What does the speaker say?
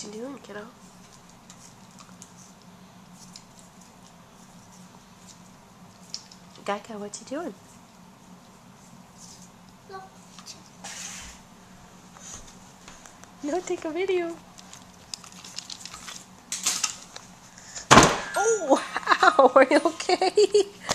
you doing, kiddo? Geico, what you doing? No, take a video. Oh, ow, are you okay?